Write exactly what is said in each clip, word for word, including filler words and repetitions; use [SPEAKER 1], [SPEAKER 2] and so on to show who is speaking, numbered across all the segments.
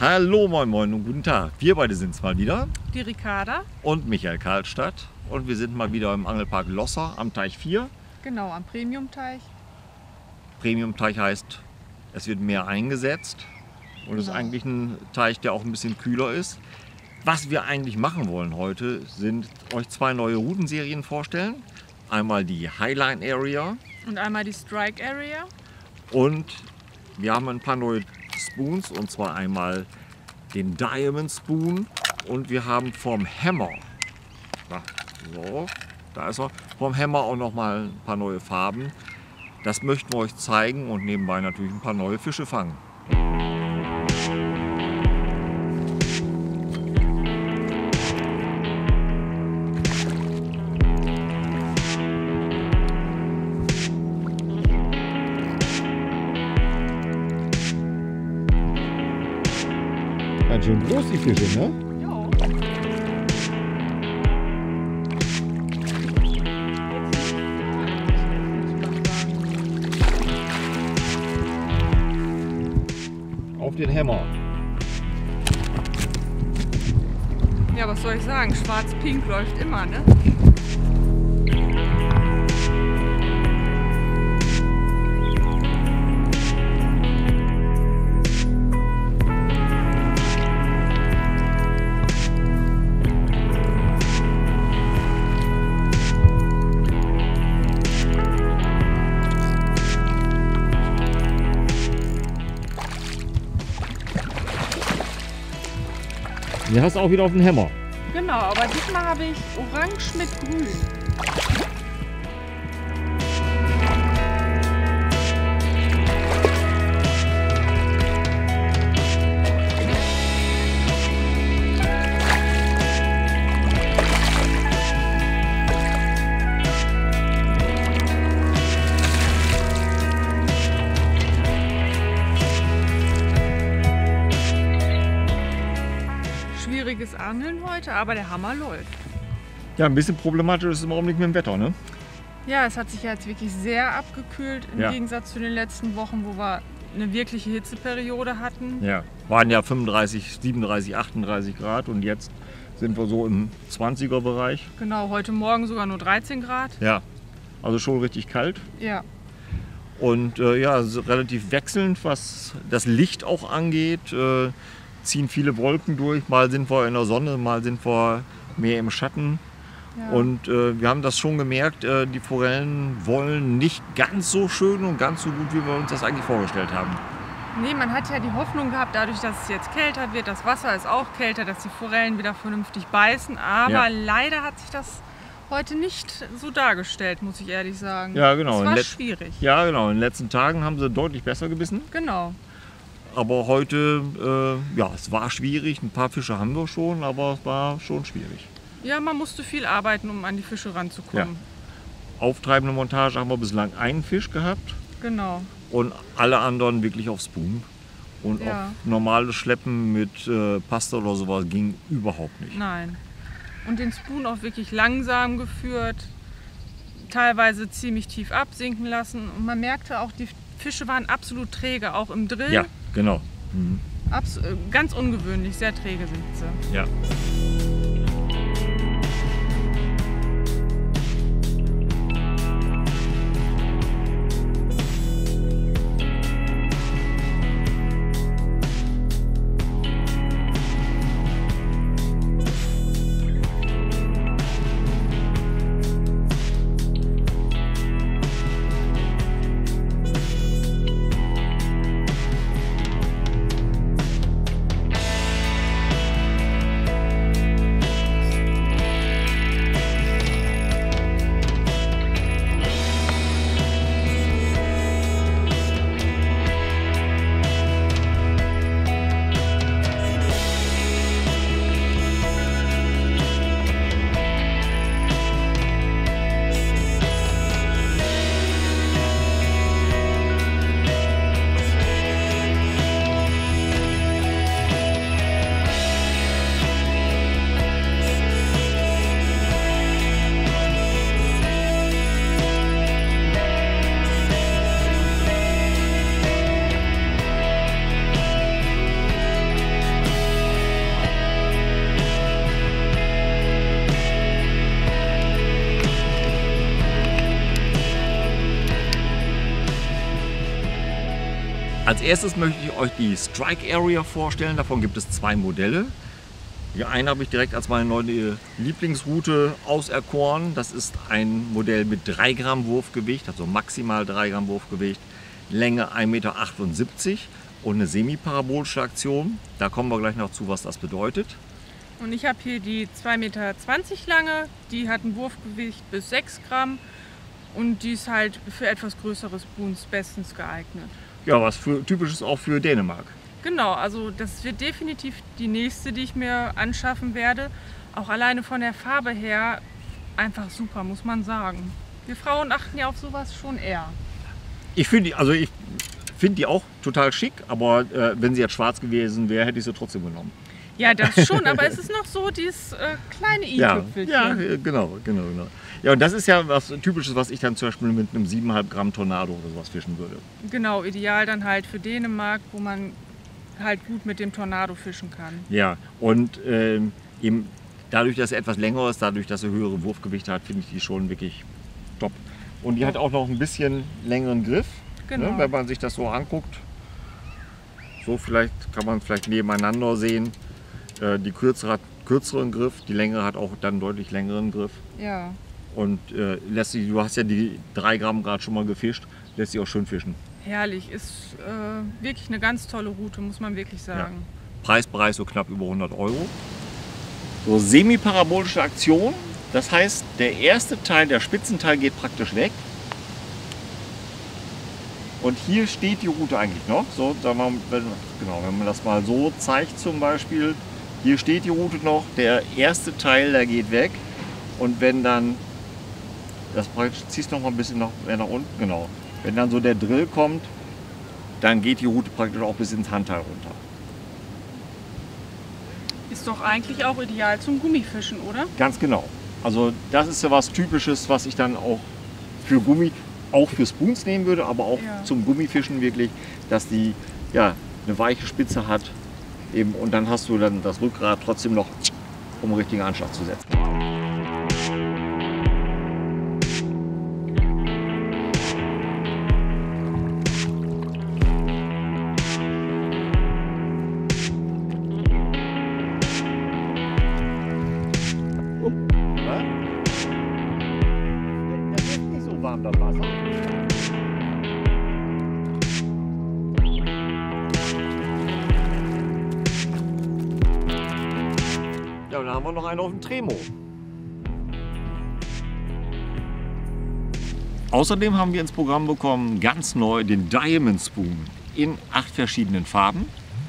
[SPEAKER 1] Hallo, moin moin und guten Tag. Wir beide sind es mal wieder.
[SPEAKER 2] Die Ricarda.
[SPEAKER 1] Und Michael Karlstadt. Und wir sind mal wieder im Angelpark Losser am Teich vier.
[SPEAKER 2] Genau, am Premium-Teich.
[SPEAKER 1] Premium-Teich heißt, es wird mehr eingesetzt. Und es ist
[SPEAKER 2] Genau.
[SPEAKER 1] eigentlich ein Teich, der auch ein bisschen kühler ist. Was wir eigentlich machen wollen heute, sind euch zwei neue Routenserien vorstellen. Einmal die Highline Area
[SPEAKER 2] Und einmal die Strike Area.
[SPEAKER 1] und wir haben ein paar neue Spoons, und zwar einmal den Diamond Spoon und wir haben vom Hammer, na, so, da ist er, vom Hammer auch noch mal ein paar neue Farben. Das möchten wir euch zeigen und nebenbei natürlich ein paar neue Fische fangen.
[SPEAKER 3] Ganz schön groß die Fische, ne?
[SPEAKER 2] Jo.
[SPEAKER 1] Auf den Hammer.
[SPEAKER 2] Ja, was soll ich sagen? Schwarz-Pink läuft immer, ne?
[SPEAKER 3] Die hast du auch wieder auf den Hammer.
[SPEAKER 2] Genau, aber diesmal habe ich Orange mit Grün. Schwieriges Angeln heute, aber der Hammer läuft.
[SPEAKER 1] Ja, ein bisschen problematisch ist es im Augenblick mit dem Wetter, ne?
[SPEAKER 2] Ja, es hat sich ja jetzt wirklich sehr abgekühlt im
[SPEAKER 1] Ja.
[SPEAKER 2] Gegensatz zu den letzten Wochen, wo wir eine wirkliche Hitzeperiode hatten.
[SPEAKER 1] Ja, waren ja fünfunddreißig, siebenunddreißig, achtunddreißig Grad und jetzt sind wir so im zwanziger Bereich.
[SPEAKER 2] Genau, heute Morgen sogar nur dreizehn Grad.
[SPEAKER 1] Ja, also schon richtig kalt.
[SPEAKER 2] Ja,
[SPEAKER 1] Und äh, ja, es ist relativ wechselnd, was das Licht auch angeht. Äh, ziehen viele Wolken durch. Mal sind wir in der Sonne, mal sind wir mehr im Schatten.
[SPEAKER 2] ja.
[SPEAKER 1] Und äh, wir haben das schon gemerkt, äh, die Forellen wollen nicht ganz so schön und ganz so gut, wie wir uns das eigentlich vorgestellt haben.
[SPEAKER 2] Nee, man hat ja die Hoffnung gehabt, dadurch, dass es jetzt kälter wird, das Wasser ist auch kälter, dass die Forellen wieder vernünftig beißen. Aber
[SPEAKER 1] Ja.
[SPEAKER 2] leider hat sich das heute nicht so dargestellt, muss ich ehrlich sagen.
[SPEAKER 1] Ja, genau.
[SPEAKER 2] Es
[SPEAKER 1] In
[SPEAKER 2] war
[SPEAKER 1] let-
[SPEAKER 2] schwierig.
[SPEAKER 1] Ja, genau. In den letzten Tagen haben sie deutlich besser gebissen.
[SPEAKER 2] Genau.
[SPEAKER 1] Aber heute, äh, ja, es war schwierig. Ein paar Fische haben wir schon, aber es war schon schwierig.
[SPEAKER 2] Ja, man musste viel arbeiten, um an die Fische ranzukommen.
[SPEAKER 1] Auftreibende Montage haben wir bislang einen Fisch gehabt.
[SPEAKER 2] Genau.
[SPEAKER 1] Und alle anderen wirklich auf Spoon. Und
[SPEAKER 2] Ja.
[SPEAKER 1] auf normales Schleppen mit äh, Pasta oder sowas ging überhaupt nicht.
[SPEAKER 2] Nein. Und den Spoon auch wirklich langsam geführt, teilweise ziemlich tief absinken lassen. Und man merkte auch, die Fische waren absolut träge, auch im Drill.
[SPEAKER 1] Ja, genau. Mhm.
[SPEAKER 2] Abs äh, ganz ungewöhnlich, sehr träge sind sie.
[SPEAKER 1] Ja. Als erstes möchte ich euch die Strike Area vorstellen. Davon gibt es zwei Modelle. Die eine habe ich direkt als meine neue Lieblingsroute auserkoren. Das ist ein Modell mit drei Gramm Wurfgewicht, also maximal drei Gramm Wurfgewicht, Länge ein Meter achtundsiebzig und eine semiparabolische Aktion. Da kommen wir gleich noch zu, was das bedeutet.
[SPEAKER 2] Und ich habe hier die zwei Meter zwanzig lange, die hat ein Wurfgewicht bis sechs Gramm und die ist halt für etwas größere Spoons bestens geeignet.
[SPEAKER 1] Ja, was für, typisch ist auch für Dänemark.
[SPEAKER 2] Genau, also das wird definitiv die nächste, die ich mir anschaffen werde. Auch alleine von der Farbe her einfach super, muss man sagen. Wir Frauen achten ja auf sowas schon eher.
[SPEAKER 1] Ich finde die, also ich finde die auch total schick, aber äh, wenn sie jetzt schwarz gewesen wäre, hätte ich sie trotzdem genommen.
[SPEAKER 2] Ja, das schon, aber es ist noch so dieses äh, kleine i-Tüpfelchen.
[SPEAKER 1] Ja, ja, genau, genau, genau. Ja, und das ist ja was Typisches, was ich dann zum Beispiel mit einem sieben Komma fünf Gramm Tornado oder sowas fischen würde.
[SPEAKER 2] Genau, ideal dann halt für Dänemark, wo man halt gut mit dem Tornado fischen kann.
[SPEAKER 1] Ja, und ähm, eben dadurch, dass er etwas länger ist, dadurch, dass er höhere Wurfgewichte hat, finde ich die schon wirklich top. Und die hat auch noch ein bisschen längeren Griff,
[SPEAKER 2] Genau.
[SPEAKER 1] ne, wenn man sich das so anguckt. So vielleicht kann man vielleicht nebeneinander sehen. Äh, die kürzere hat kürzeren Griff, die längere hat auch dann deutlich längeren Griff.
[SPEAKER 2] Ja.
[SPEAKER 1] Und äh, lässt sich, du hast ja die drei Gramm gerade schon mal gefischt, lässt sich auch schön fischen.
[SPEAKER 2] Herrlich, ist äh, wirklich eine ganz tolle Route, muss man wirklich sagen.
[SPEAKER 1] Ja. Preisbereich so knapp über hundert Euro. So semiparabolische Aktion, das heißt, der erste Teil, der Spitzenteil geht praktisch weg. Und hier steht die Route eigentlich noch. So, sagen wir, wenn, genau, wenn man das mal so zeigt zum Beispiel, hier steht die Route noch, der erste Teil, der geht weg. Und wenn dann, das ziehst noch mal ein bisschen nach, nach unten, genau. Wenn dann so der Drill kommt, dann geht die Route praktisch auch bis ins Handteil runter.
[SPEAKER 2] Ist doch eigentlich auch ideal zum Gummifischen, oder?
[SPEAKER 1] Ganz genau. Also das ist ja was Typisches, was ich dann auch für Gummi, auch für Spoons nehmen würde, aber auch
[SPEAKER 2] Ja.
[SPEAKER 1] zum Gummifischen wirklich, dass die ja, eine weiche Spitze hat. Eben, und dann hast du dann das Rückgrat trotzdem noch, um einen richtigen Anschlag zu setzen. Warm das Wasser. Ja, und dann haben wir noch einen auf dem Tremo. Außerdem haben wir ins Programm bekommen, ganz neu, den Diamond Spoon in acht verschiedenen Farben.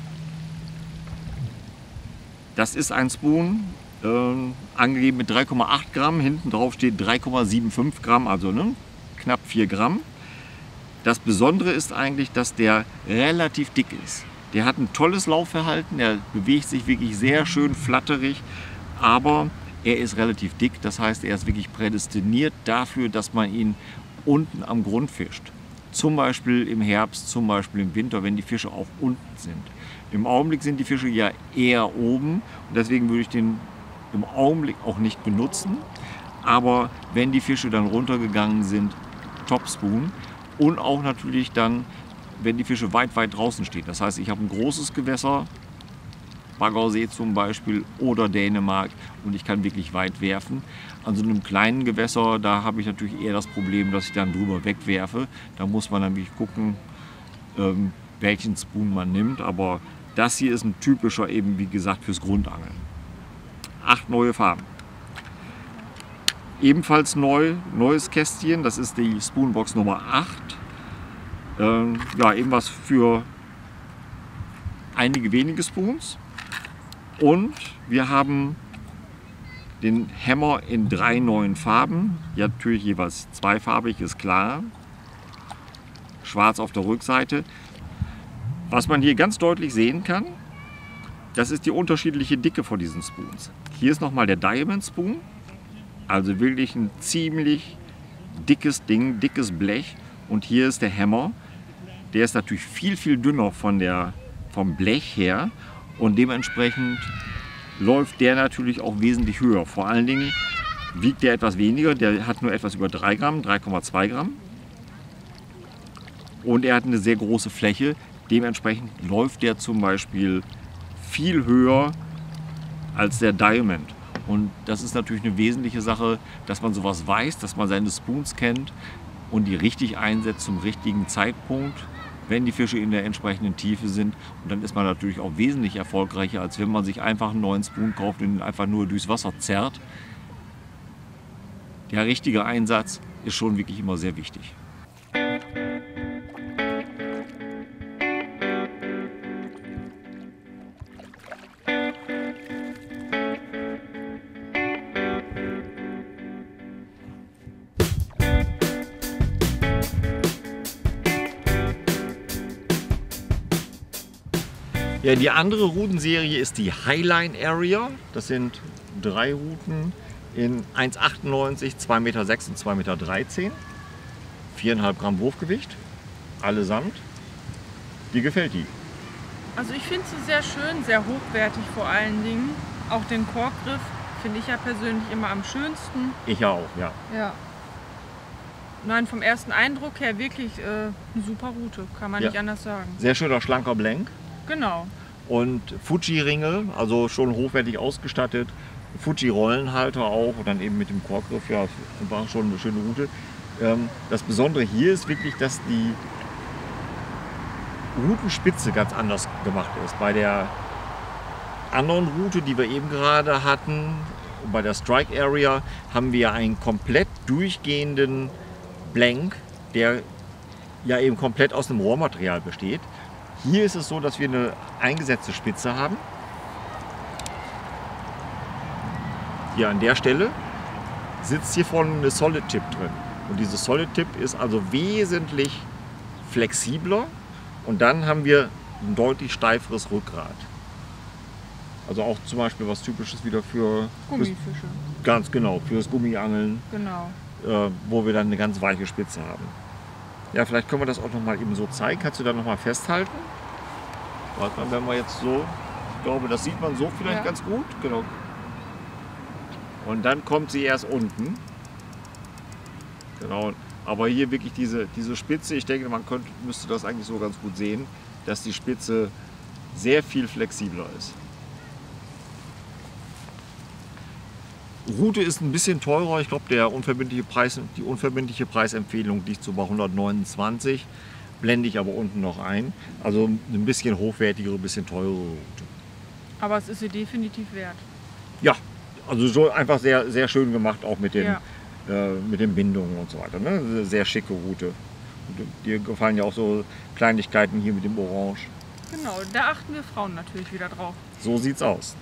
[SPEAKER 1] Das ist ein Spoon, äh, angegeben mit drei Komma acht Gramm, hinten drauf steht drei Komma fünfundsiebzig Gramm, also ne, knapp vier Gramm. Das Besondere ist eigentlich, dass der relativ dick ist. Der hat ein tolles Laufverhalten, der bewegt sich wirklich sehr schön flatterig, aber er ist relativ dick, das heißt, er ist wirklich prädestiniert dafür, dass man ihn unten am Grund fischt. Zum Beispiel im Herbst, zum Beispiel im Winter, wenn die Fische auch unten sind. Im Augenblick sind die Fische ja eher oben und deswegen würde ich den im Augenblick auch nicht benutzen. Aber wenn die Fische dann runtergegangen sind, Top Spoon. Und auch natürlich dann, wenn die Fische weit, weit draußen stehen. Das heißt, ich habe ein großes Gewässer, Baggersee zum Beispiel oder Dänemark, und ich kann wirklich weit werfen. An so einem kleinen Gewässer, da habe ich natürlich eher das Problem, dass ich dann drüber wegwerfe. Da muss man dann wirklich gucken, ähm, welchen Spoon man nimmt. Aber das hier ist ein typischer, eben wie gesagt, fürs Grundangeln. Acht neue Farben. Ebenfalls neu, neues Kästchen, das ist die Spoonbox Nummer acht. Ähm, ja, eben was für einige wenige Spoons. Und wir haben den Hammer in drei neuen Farben. Ja, natürlich jeweils zweifarbig, ist klar. Schwarz auf der Rückseite. Was man hier ganz deutlich sehen kann, das ist die unterschiedliche Dicke von diesen Spoons. Hier ist nochmal der Diamond Spoon. Also wirklich ein ziemlich dickes Ding, dickes Blech. Und hier ist der Hammer. Der ist natürlich viel, viel dünner von der, vom Blech her. Und dementsprechend läuft der natürlich auch wesentlich höher. Vor allen Dingen wiegt der etwas weniger. Der hat nur etwas über drei Gramm, drei Komma zwei Gramm. Und er hat eine sehr große Fläche. Dementsprechend läuft der zum Beispiel viel höher als der Diamond. Und das ist natürlich eine wesentliche Sache, dass man sowas weiß, dass man seine Spoons kennt und die richtig einsetzt zum richtigen Zeitpunkt, wenn die Fische in der entsprechenden Tiefe sind. Und dann ist man natürlich auch wesentlich erfolgreicher, als wenn man sich einfach einen neuen Spoon kauft und ihn einfach nur durchs Wasser zerrt. Der richtige Einsatz ist schon wirklich immer sehr wichtig. Ja, die andere Routenserie ist die Highline Area. Das sind drei Routen in eins Komma achtundneunzig, zwei Komma sechs Meter und zwei Komma dreizehn Meter. vier Komma fünf Gramm Wurfgewicht, allesamt. Wie gefällt die?
[SPEAKER 2] Also ich finde sie sehr schön, sehr hochwertig vor allen Dingen. Auch den Korkgriff finde ich ja persönlich immer am schönsten.
[SPEAKER 1] Ich auch, ja.
[SPEAKER 2] Ja. Nein, vom ersten Eindruck her wirklich äh, eine super Route, kann man
[SPEAKER 1] Ja.
[SPEAKER 2] nicht anders sagen.
[SPEAKER 1] Sehr schöner, schlanker Blank.
[SPEAKER 2] Genau.
[SPEAKER 1] Und Fuji-Ringe, also schon hochwertig ausgestattet. Fuji-Rollenhalter auch und dann eben mit dem Korkgriff, ja, war schon eine schöne Route. Ähm, das Besondere hier ist wirklich, dass die Routenspitze ganz anders gemacht ist. Bei der anderen Route, die wir eben gerade hatten, bei der Strike Area, haben wir einen komplett durchgehenden Blank, der ja eben komplett aus einem Rohrmaterial besteht. Hier ist es so, dass wir eine eingesetzte Spitze haben. Hier an der Stelle sitzt hier vorne eine Solid Tip drin. Und diese Solid Tip ist also wesentlich flexibler. Und dann haben wir ein deutlich steiferes Rückgrat. Also auch zum Beispiel was Typisches wieder für
[SPEAKER 2] Gummifische.
[SPEAKER 1] Fürs, ganz genau, fürs Gummiangeln,
[SPEAKER 2] Genau.
[SPEAKER 1] äh, wo wir dann eine ganz weiche Spitze haben. Ja, vielleicht können wir das auch noch mal eben so zeigen. Kannst du da noch mal festhalten? Warte mal, wenn wir jetzt so, ich glaube, das sieht man so vielleicht
[SPEAKER 2] Ja.
[SPEAKER 1] ganz gut. Genau. Und dann kommt sie erst unten. Genau. Aber hier wirklich diese, diese Spitze, ich denke, man könnte, müsste das eigentlich so ganz gut sehen, dass die Spitze sehr viel flexibler ist. Route ist ein bisschen teurer. Ich glaube, der unverbindliche Preis, die unverbindliche Preisempfehlung liegt so bei hundertneunundzwanzig. Blende ich aber unten noch ein. Also ein bisschen hochwertigere, ein bisschen teurere Route.
[SPEAKER 2] Aber es ist sie definitiv wert.
[SPEAKER 1] Ja, also so einfach sehr, sehr schön gemacht, auch mit den,
[SPEAKER 2] Ja.
[SPEAKER 1] äh, mit den Bindungen und so weiter. Ne? Eine sehr schicke Route. Und dir gefallen ja auch so Kleinigkeiten hier mit dem Orange.
[SPEAKER 2] Genau, da achten wir Frauen natürlich wieder drauf.
[SPEAKER 1] So sieht's aus.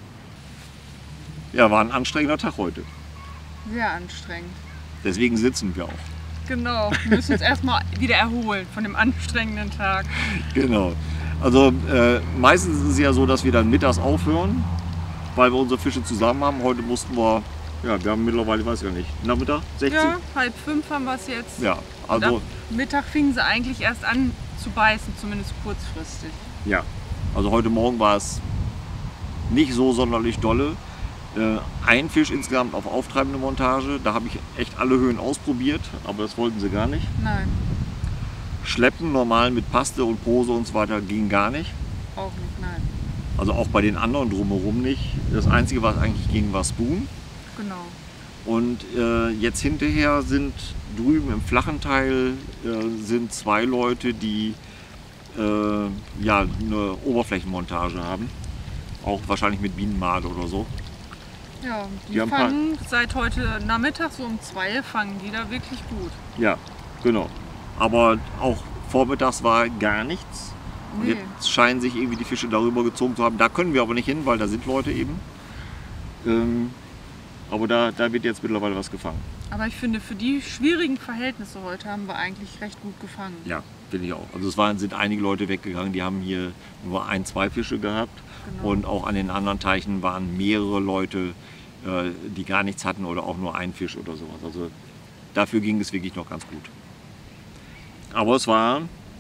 [SPEAKER 1] Ja, war ein anstrengender Tag heute.
[SPEAKER 2] Sehr anstrengend.
[SPEAKER 1] Deswegen sitzen wir auch.
[SPEAKER 2] Genau, wir müssen uns erstmal wieder erholen von dem anstrengenden Tag.
[SPEAKER 1] Genau. Also äh, meistens ist es ja so, dass wir dann mittags aufhören, weil wir unsere Fische zusammen haben. Heute mussten wir, ja, wir haben mittlerweile, weiß ich ja nicht, Nachmittag, sechzehn?
[SPEAKER 2] Ja, halb fünf haben wir es jetzt.
[SPEAKER 1] Ja,
[SPEAKER 2] Und
[SPEAKER 1] also,
[SPEAKER 2] ab Mittag fingen sie eigentlich erst an zu beißen, zumindest kurzfristig.
[SPEAKER 1] ja. Also heute Morgen war es nicht so sonderlich dolle. Äh, ein Fisch insgesamt auf auftreibende Montage, da habe ich echt alle Höhen ausprobiert, aber das wollten sie gar nicht.
[SPEAKER 2] Nein,
[SPEAKER 1] Schleppen normal mit Paste und Pose und so weiter ging gar nicht.
[SPEAKER 2] auch nicht, nein.
[SPEAKER 1] Also auch bei den anderen drumherum nicht. Das Einzige, was eigentlich ging, war Spoon.
[SPEAKER 2] Genau.
[SPEAKER 1] Und äh, jetzt hinterher sind drüben im flachen Teil äh, sind zwei Leute, die äh, ja, eine Oberflächenmontage haben. Auch wahrscheinlich mit Bienenmade oder so.
[SPEAKER 2] Ja, die,
[SPEAKER 1] Die haben
[SPEAKER 2] fangen seit heute Nachmittag so um zwei fangen die da wirklich gut.
[SPEAKER 1] Ja, genau. Aber auch vormittags war gar nichts. Und
[SPEAKER 2] Nee.
[SPEAKER 1] jetzt scheinen sich irgendwie die Fische darüber gezogen zu haben. Da können wir aber nicht hin, weil da sind Leute eben. Ähm, aber da, da wird jetzt mittlerweile was gefangen.
[SPEAKER 2] Aber ich finde, für die schwierigen Verhältnisse heute haben wir eigentlich recht gut gefangen.
[SPEAKER 1] Ja, finde ich auch. Also es waren, sind einige Leute weggegangen, die haben hier nur ein, zwei Fische gehabt.
[SPEAKER 2] Genau.
[SPEAKER 1] Und auch an den anderen Teichen waren mehrere Leute, äh, die gar nichts hatten oder auch nur ein Fisch oder sowas. Also dafür ging es wirklich noch ganz gut. Aber es war,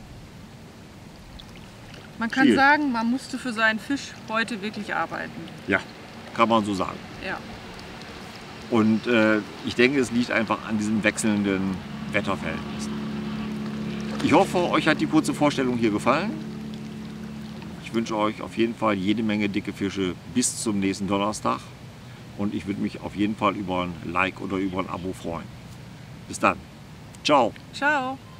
[SPEAKER 2] Man kann
[SPEAKER 1] Viel.
[SPEAKER 2] sagen, man musste für seinen Fisch heute wirklich arbeiten.
[SPEAKER 1] ja, kann man so sagen.
[SPEAKER 2] Ja.
[SPEAKER 1] Und äh, ich denke, es liegt einfach an diesen wechselnden Wetterverhältnissen. Ich hoffe, euch hat die kurze Vorstellung hier gefallen. ich wünsche euch auf jeden Fall jede Menge dicke Fische bis zum nächsten Donnerstag. Und ich würde mich auf jeden Fall über ein Like oder über ein Abo freuen. Bis dann. Ciao.
[SPEAKER 2] Ciao.